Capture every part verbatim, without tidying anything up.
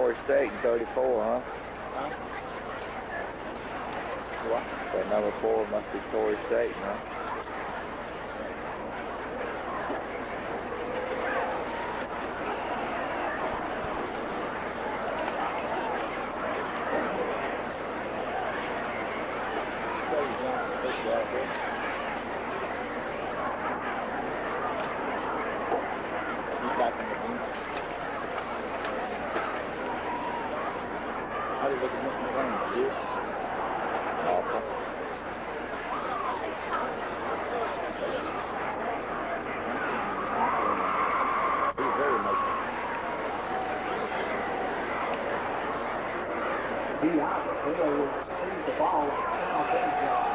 Tory State in thirty-four, huh? Huh? What? That number four must be Tory State, huh? How do you look at Mister McLean? Yes. Awful. He's very emotional. He out. He will see the ball. I'll finish it.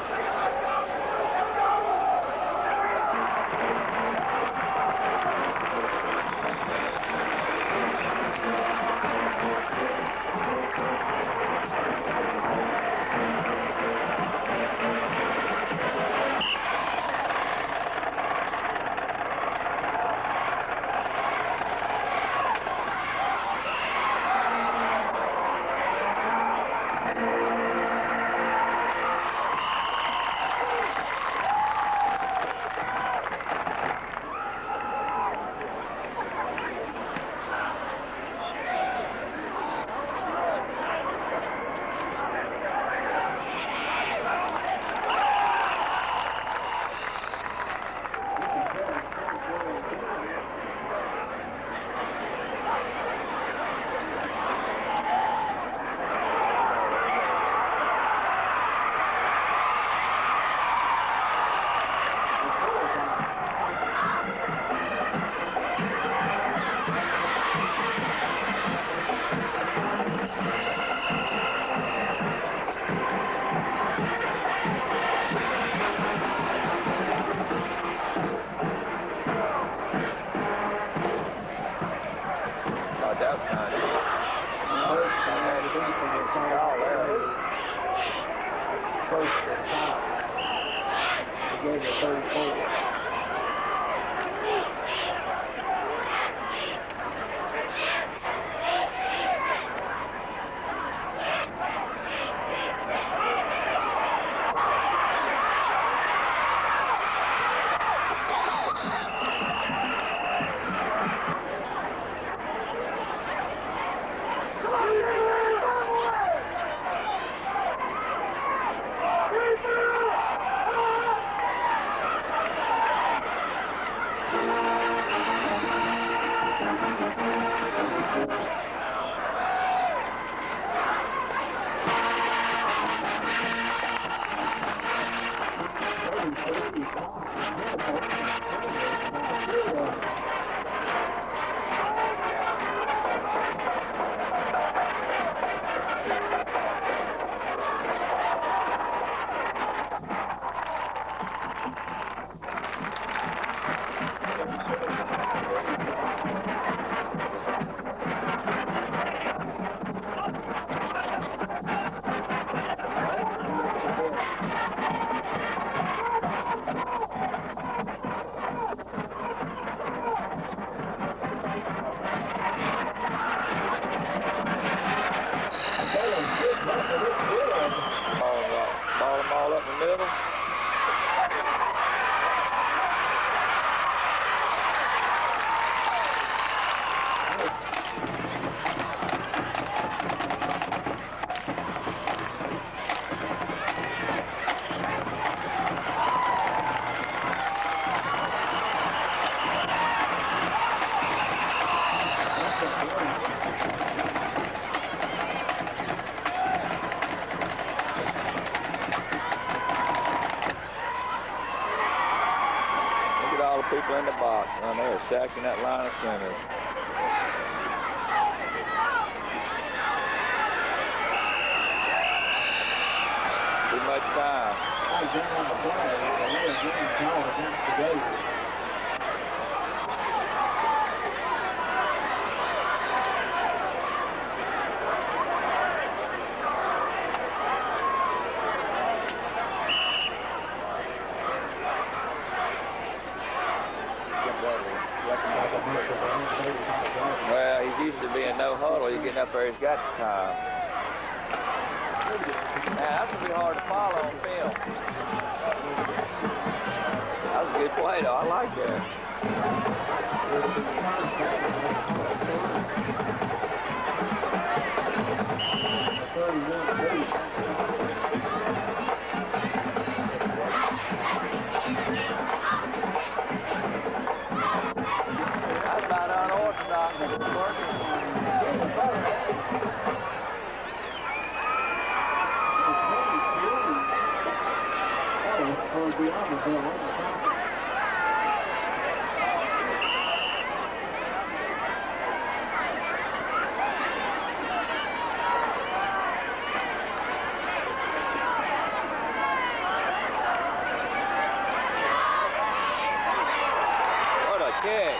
People in the box, and they're stacking that line of center. Too much time. Well, he's used to being no huddle. He's getting up there, he's got the time. Man, that's going to be hard to follow on film. That was a good play, though. I like that. That's about unorthodox. It's working. What a kick.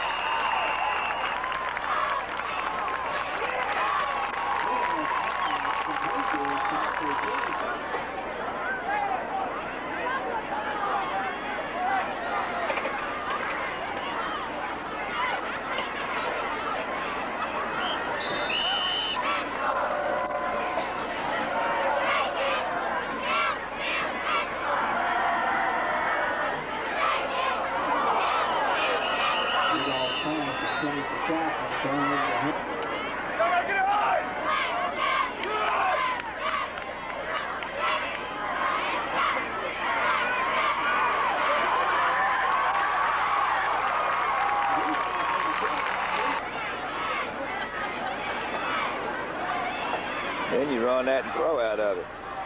Then you run that and throw out of it.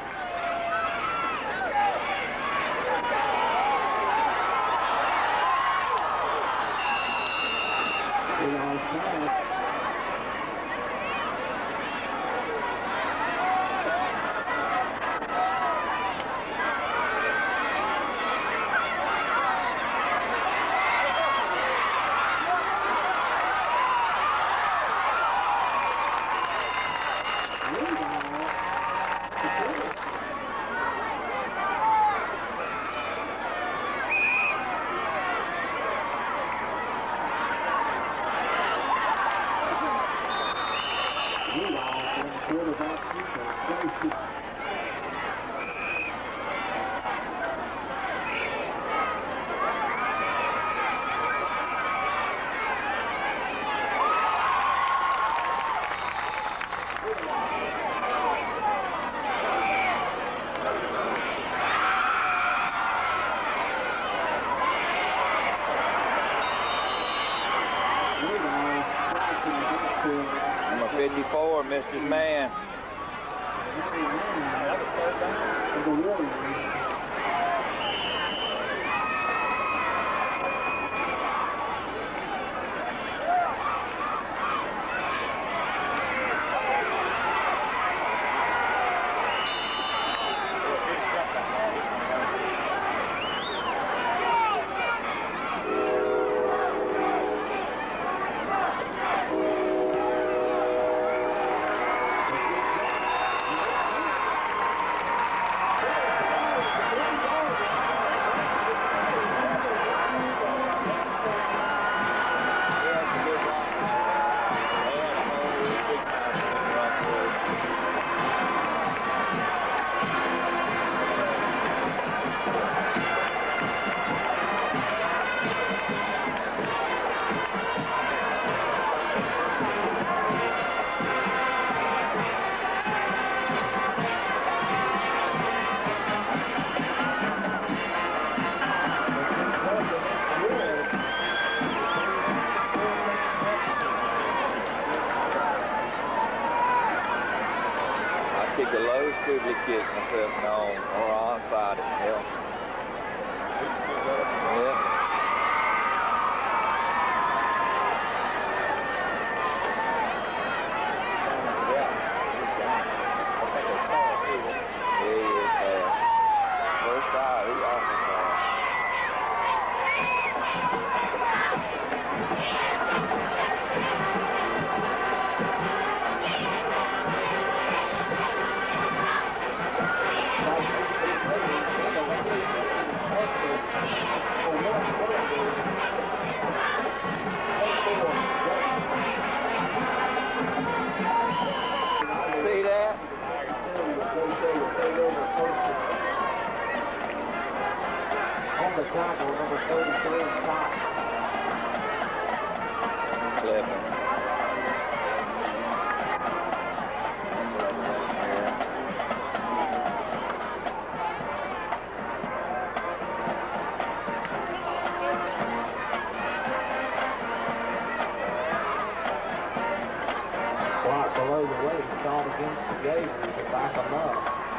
Number fifty-four missed his man. Kick a low squiggly kick myself on or onside it. Hell. Yeah. Yeah, he is fast. First side, he's awful fast. throw the weight called against the Gators to back them up.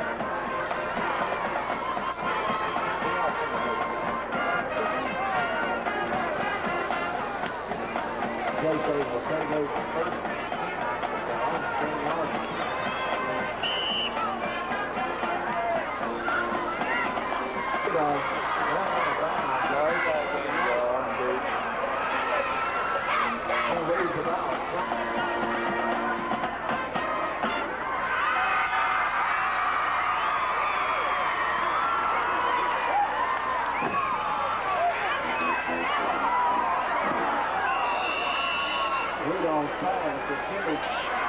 Gators will take over first. They're on the ten yard line. Good on. Rudolph pass to Kimmich.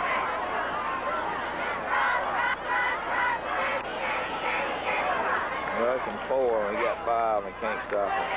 Rushing four, we got five, and can't stop it.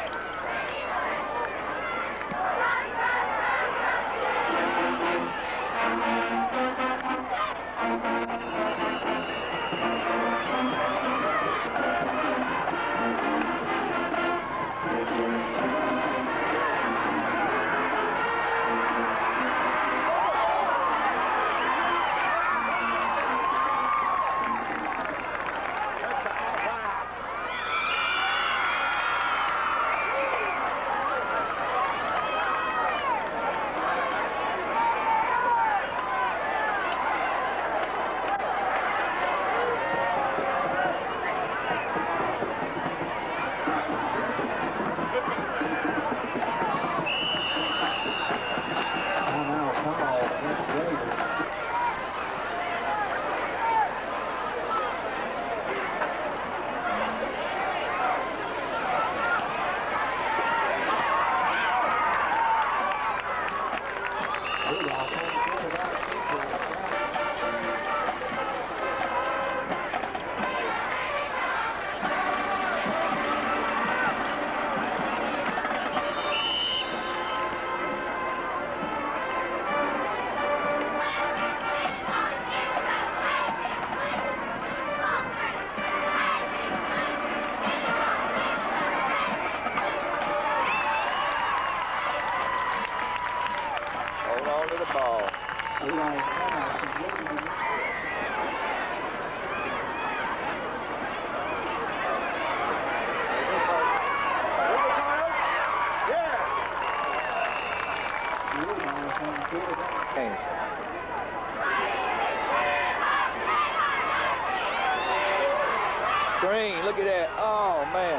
Green, look at that. Oh, man.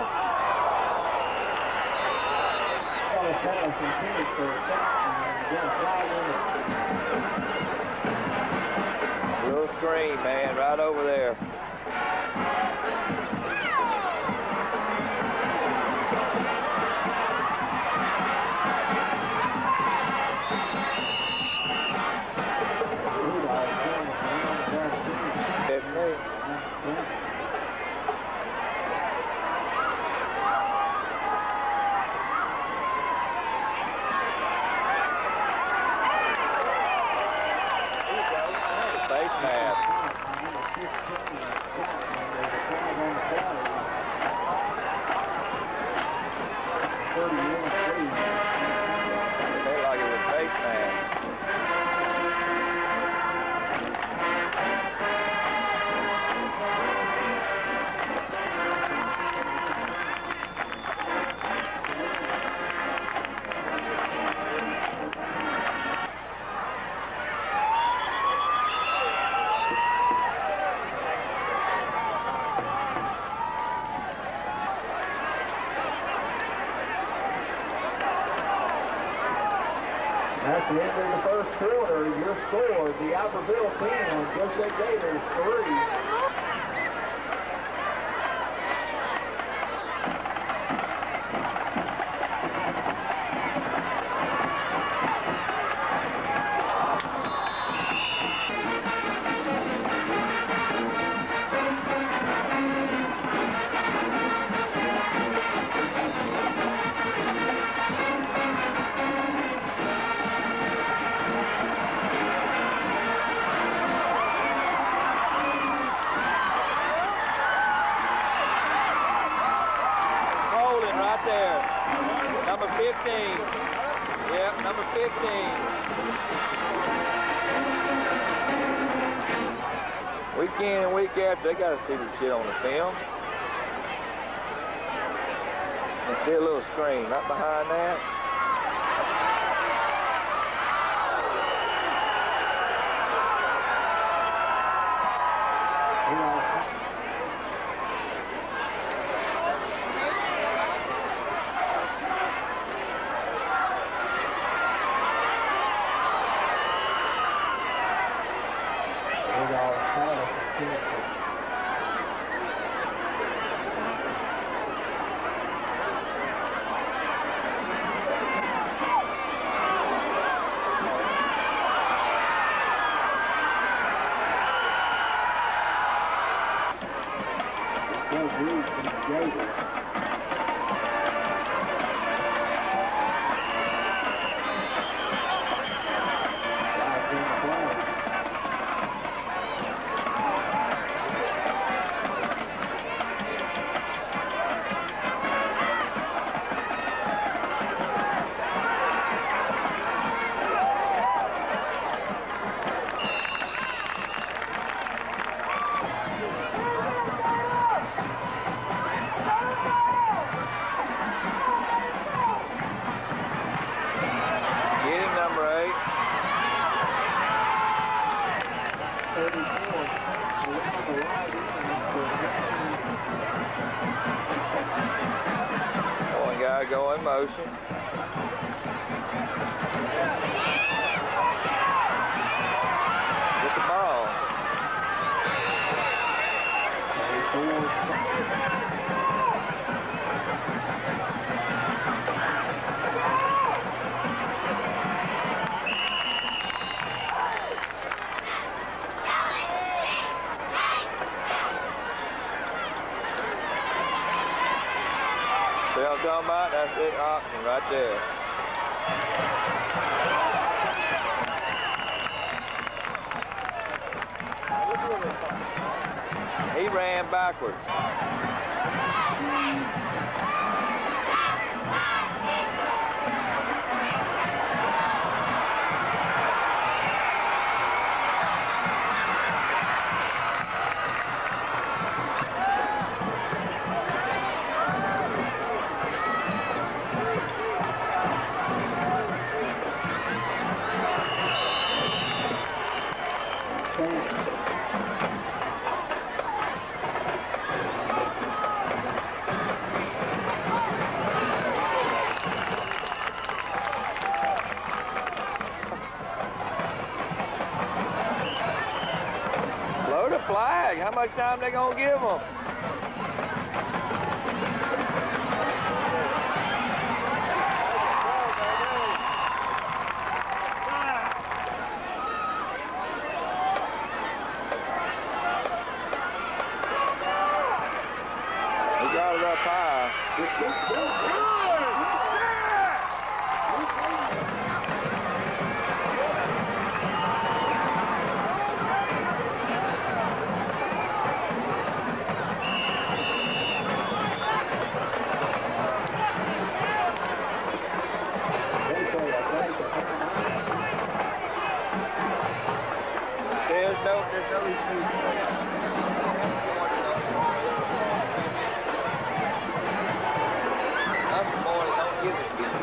Little screen, man, right over there. That's the end of the first quarter. Your score, the Albertville ten, Goshen Gators three. Week in and week after, they got to see the shit on the film. And see a little screen right behind that. Go in motion. Get the ball. See what I'm talking about? That's it, option right there. He ran backwards. Flag. How much time they gonna give them? He got it up high. There's no, there's no issue. Up the morning, don't give it to you.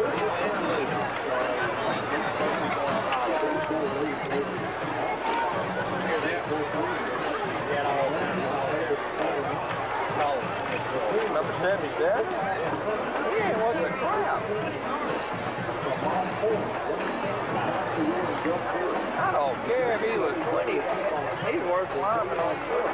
Number seventy-seven? He ain't worth a crap. I don't care if he was twenty. He's worth climbing on foot.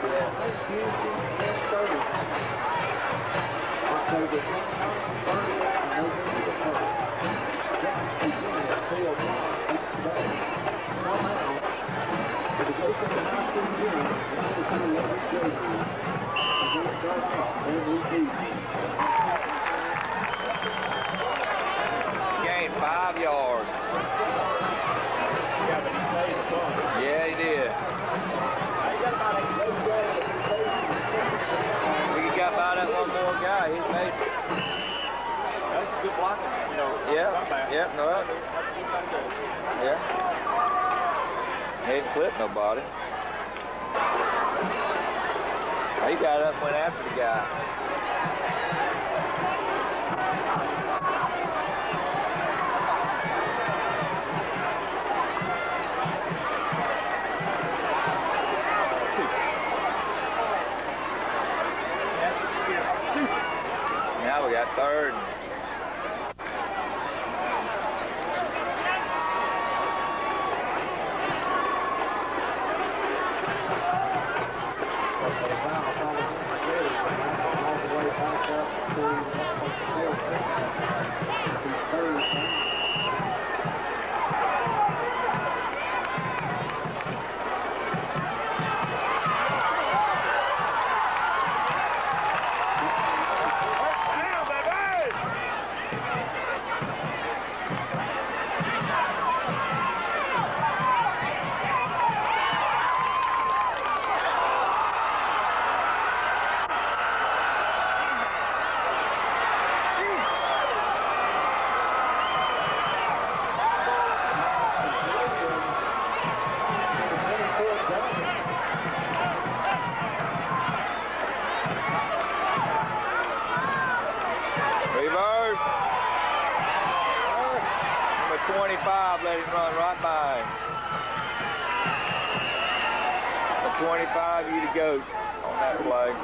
Gained five yards. Yeah, he did. We got by that one more guy. He's made it. That's good blocking, you know. Yeah, yeah, no. Yeah. He didn't clip nobody. He got up and went after the guy. Now we got third. twenty-five, let him run right by him. The twenty-five, you the goat on that play.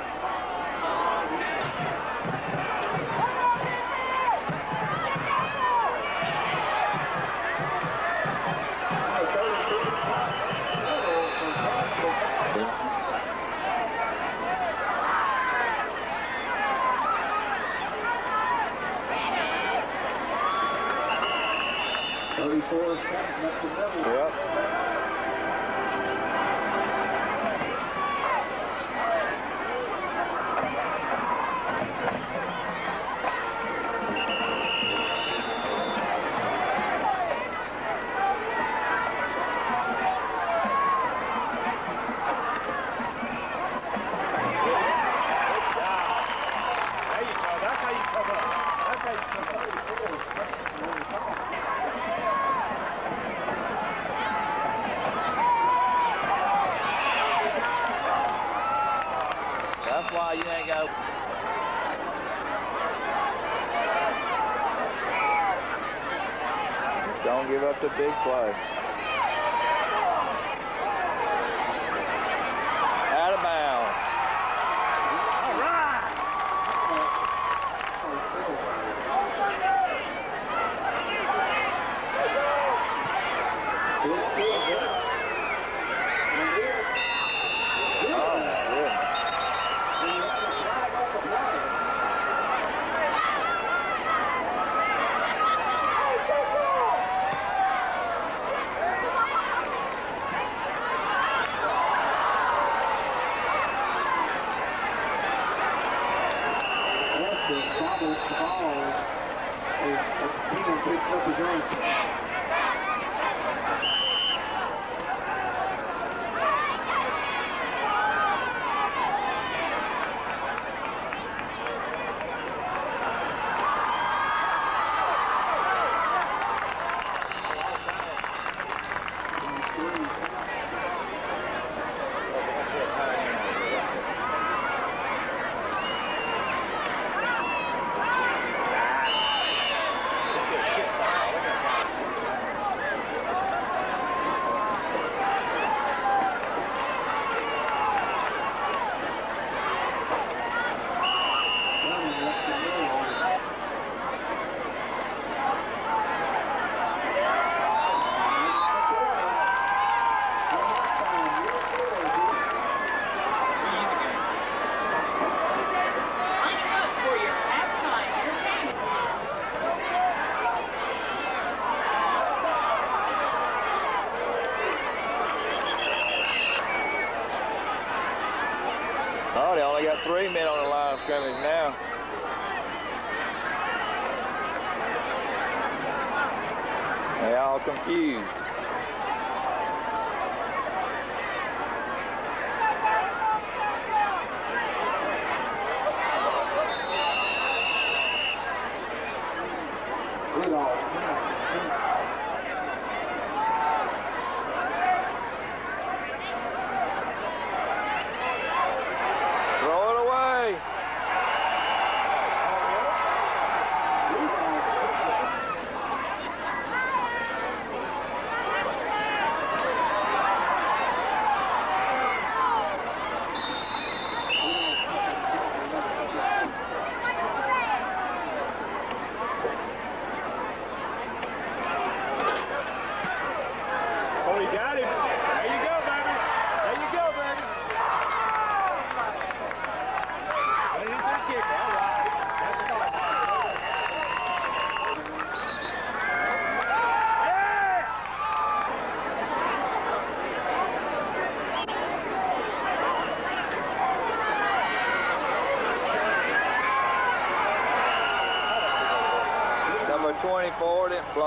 thirty-four is counting up the middle. Yep. That's why you ain't got. Don't give up the big play. Out of bounds. All right. Oh, they only got three men on the line of scrimmage now. They all confused.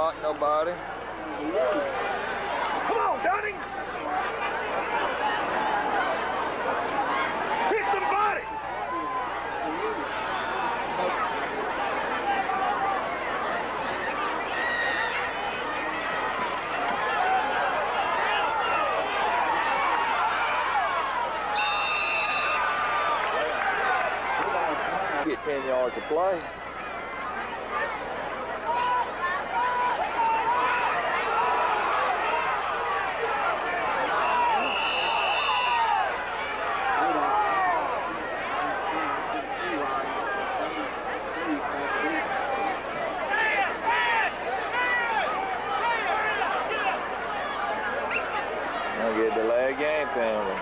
block, nobody. Come on, Dunning! Hit somebody! Get ten yards to play. I'll get a delayed game penalty.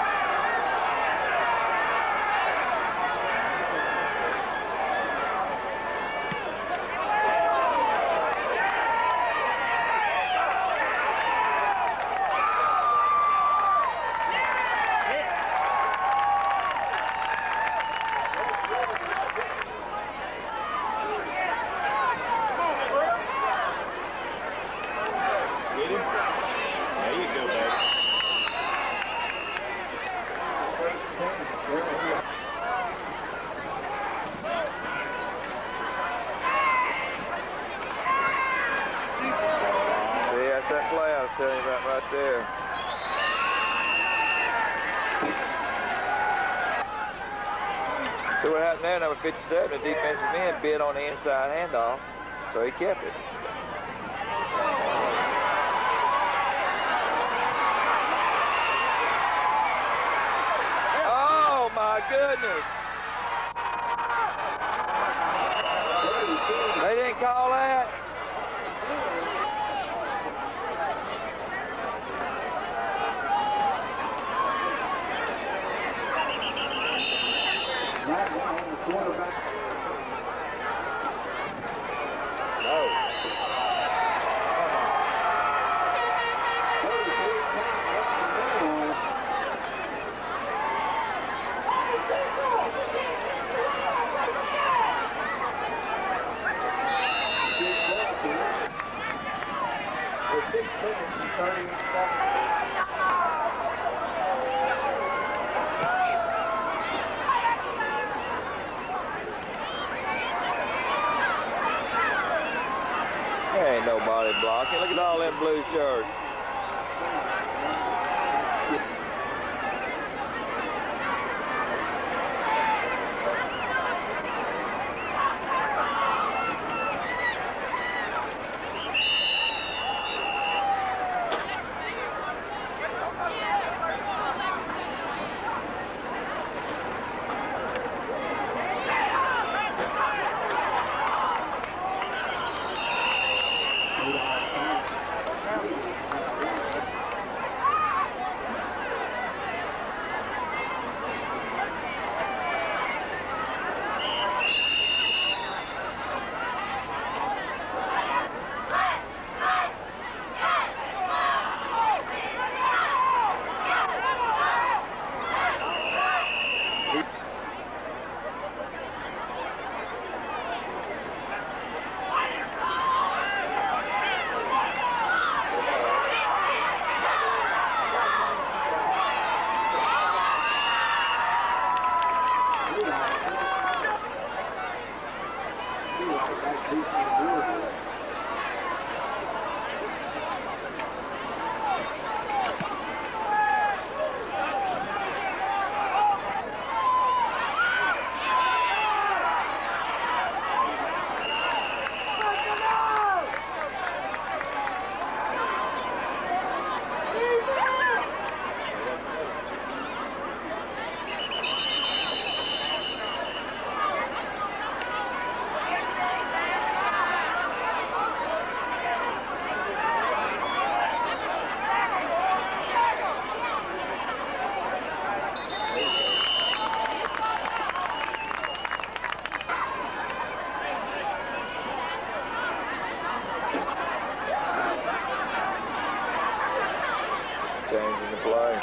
Tell you about right there. See what happened there? Number fifty-seven, the defensive end bid on the inside handoff, so he kept it. Oh my goodness! They didn't call that. There ain't nobody blocking. Look at all them blue shirts. Changing the play.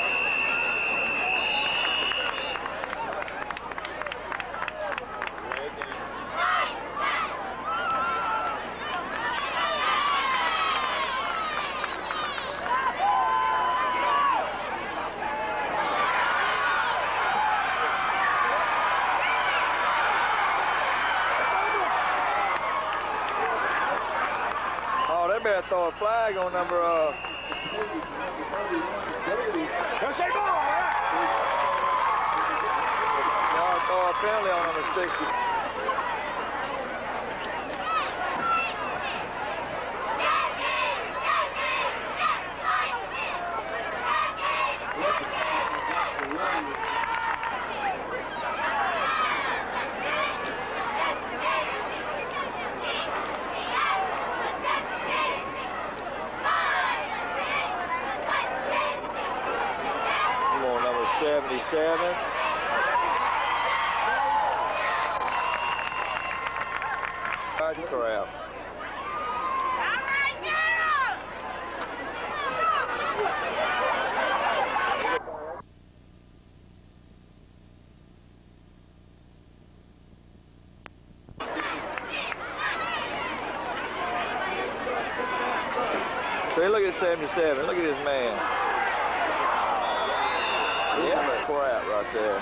to throw a flag on number, uh... Don't say ball, all right? Y'all throw a penalty on number sixty. seventy-seven. God crap. See, look at seventy-seven. Look at this man. Yeah, that crap right there.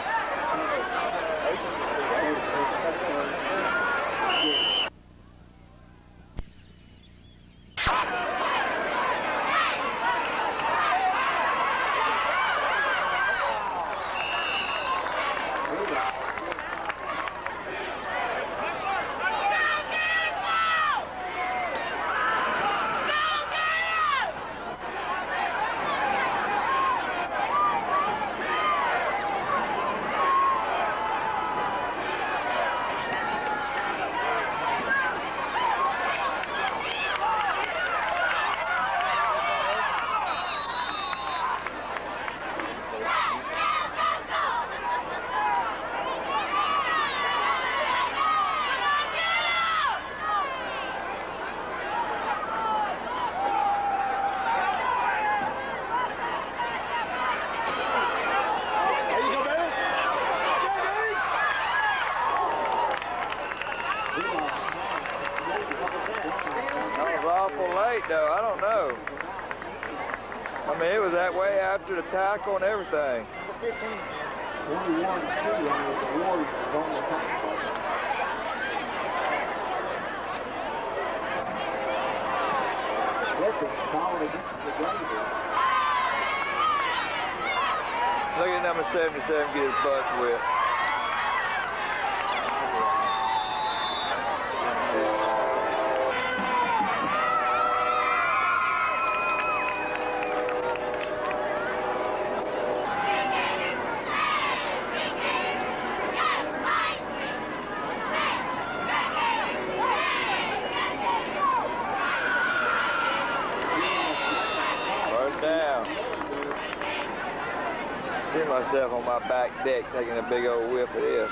Though, I don't know. I mean, it was that way after the tackle and everything. twenty-one two on the Warriors on the tackle. Griffin fouled against the Gators. Look at number seventy-seven get his butt whipped. See myself on my back deck taking a big old whiff of this.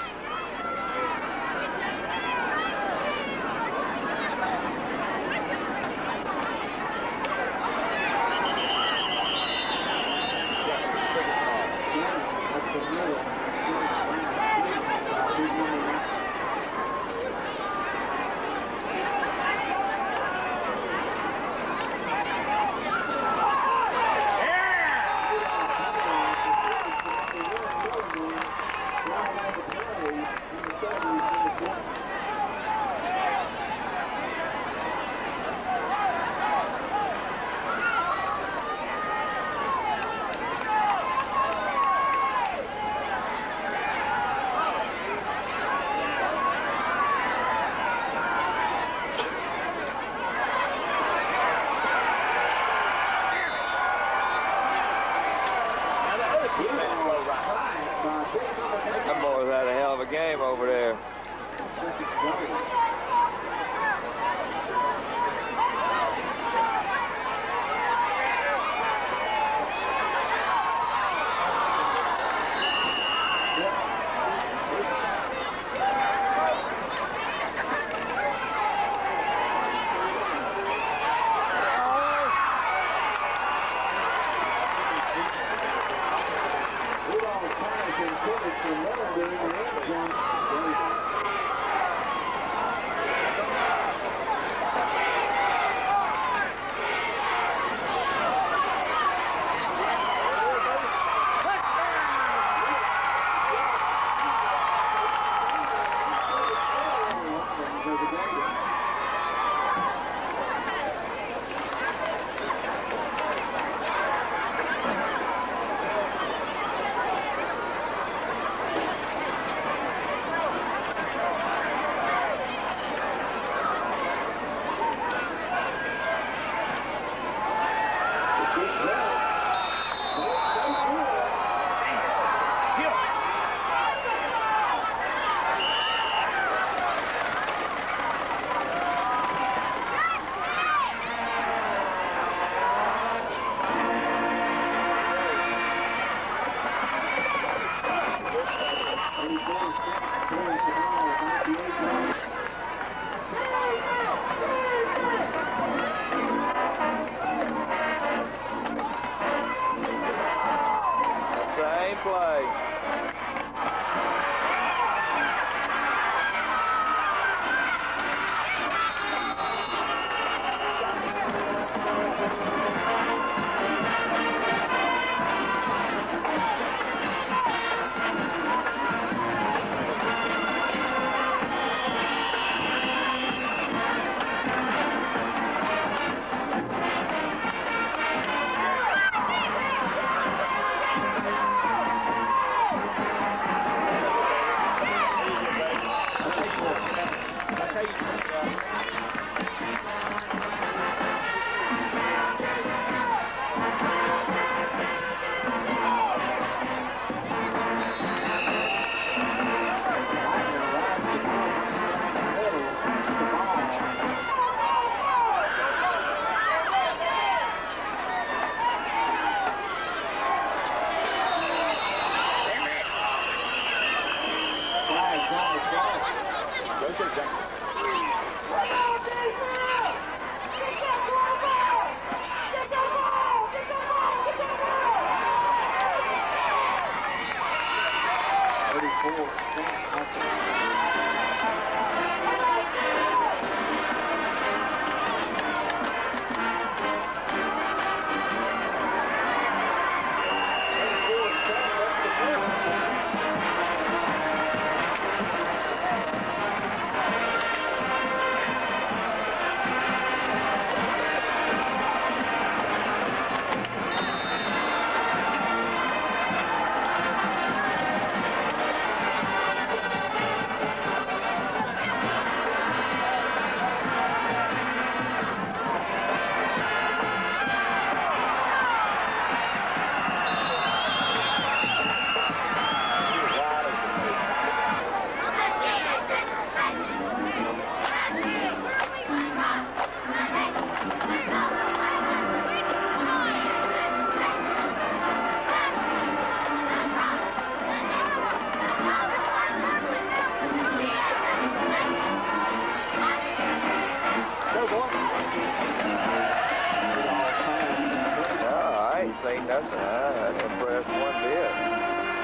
That boy's had a hell of a game over there. Same play. Ain't nothing. I'm impressed one bit.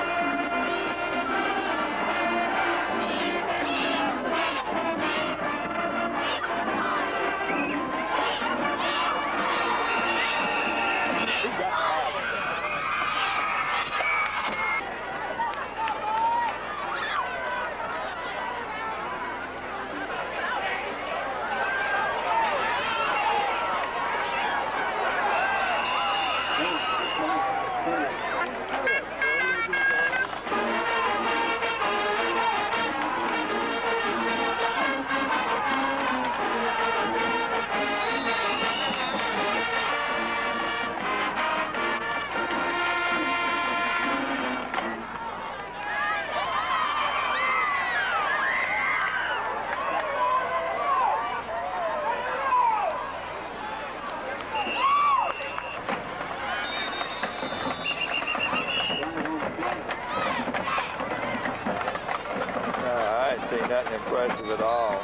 Nothing impressive at all.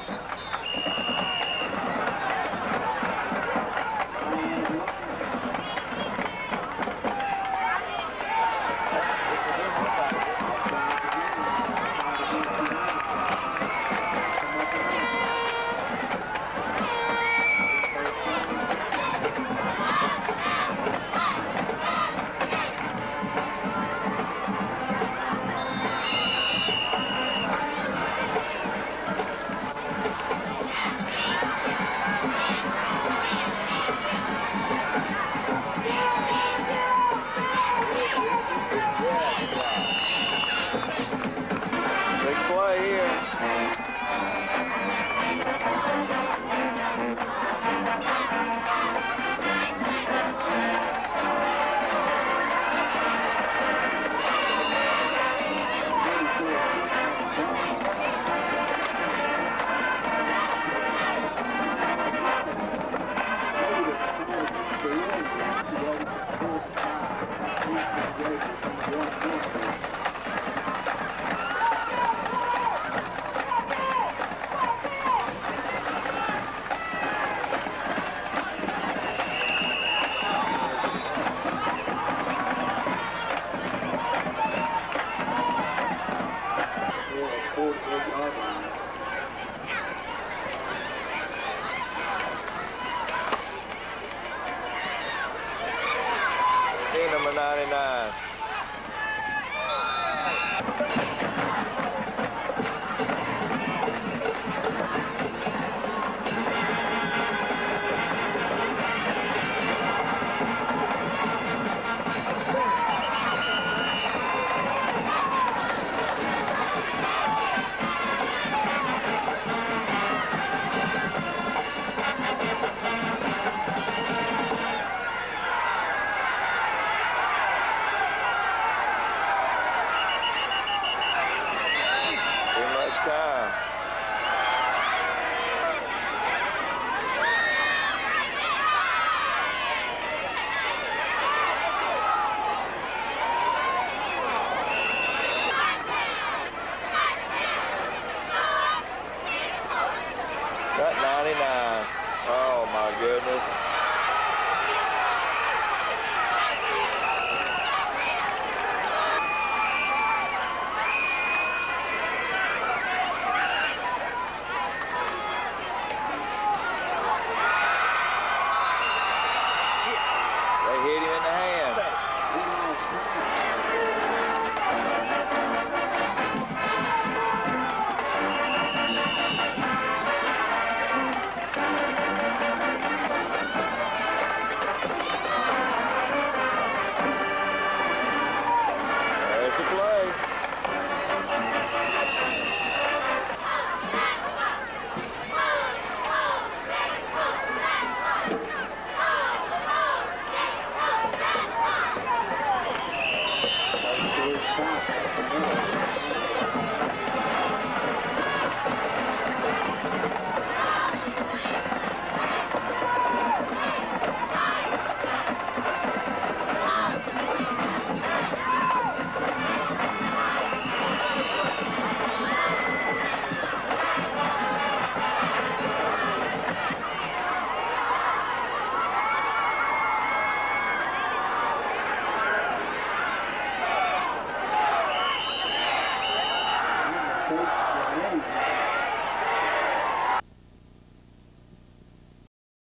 One, one.